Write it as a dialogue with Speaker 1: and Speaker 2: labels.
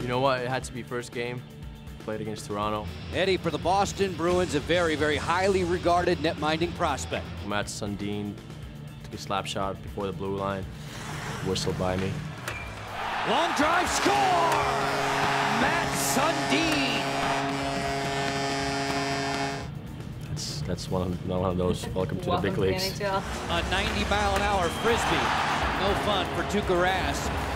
Speaker 1: You know what? It had to be first game. Played against Toronto.
Speaker 2: Eddie, for the Boston Bruins, a very, very highly regarded net-minding prospect.
Speaker 1: Matt Sundin took a slap shot before the blue line. Whistled by me.
Speaker 2: Long drive, score! Matt Sundin!
Speaker 1: That's one of those. Welcome to the big leagues.
Speaker 2: A 90-mile-an-hour frisbee. No fun for Tuukka Rask.